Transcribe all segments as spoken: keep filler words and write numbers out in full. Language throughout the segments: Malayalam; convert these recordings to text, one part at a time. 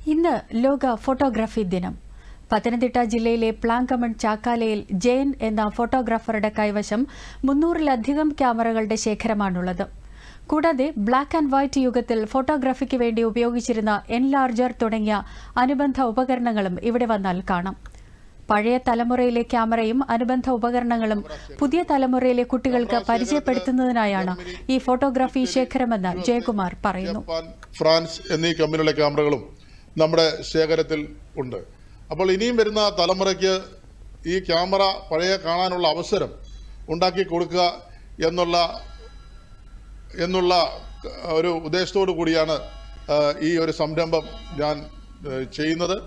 ഇന്ന് ലോക ഫോട്ടോഗ്രാഫി ദിനം. പത്തനംതിട്ട ജില്ലയിലെ പ്ലാങ്കമൺ ചാക്കാലയിൽ ജയൻ എന്ന ഫോട്ടോഗ്രാഫറുടെ കൈവശം മുന്നൂറിലധികം ക്യാമറകളുടെ ശേഖരമാണുള്ളത്. കൂടാതെ ബ്ലാക്ക് ആൻഡ് വൈറ്റ് യുഗത്തിൽ ഫോട്ടോഗ്രാഫിക്ക് വേണ്ടി ഉപയോഗിച്ചിരുന്ന എൻലാർജർ തുടങ്ങിയ അനുബന്ധ ഉപകരണങ്ങളും ഇവിടെ വന്നാൽ കാണാം. പഴയ തലമുറയിലെ ക്യാമറയും അനുബന്ധ ഉപകരണങ്ങളും പുതിയ തലമുറയിലെ കുട്ടികൾക്ക് പരിചയപ്പെടുത്തുന്നതിനായാണ് ഈ ഫോട്ടോഗ്രാഫി ശേഖരമെന്ന് ജയകുമാർ പറയുന്നു. ഫ്രാൻസ് എന്നീ കമ്പനിയുടെ ക്യാമറകളും നമ്മുടെ ശേഖരത്തിൽ ഉണ്ട്. അപ്പോൾ ഇനിയും വരുന്ന തലമുറയ്ക്ക് ഈ ക്യാമറ പഴയ കാണാനുള്ള അവസരം ഉണ്ടാക്കി കൊടുക്കുക എന്നുള്ള എന്നുള്ള ഒരു ഉദ്ദേശത്തോടു കൂടിയാണ് ഈ ഒരു സംരംഭം ഞാൻ ചെയ്യുന്നത്.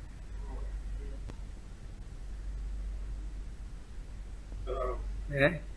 Eh?